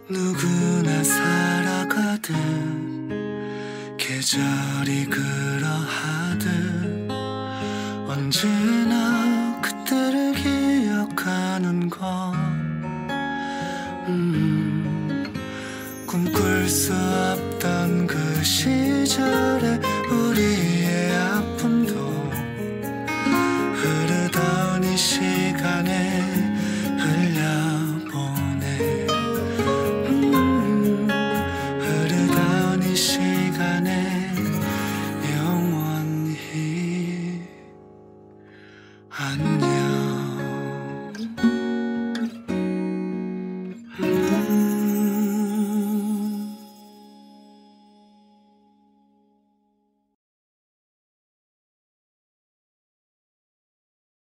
누구나 살아가듯 계절이 그러하듯 언제나 그때를 기억하는 것 꿈꿀 수 없던 그 시절에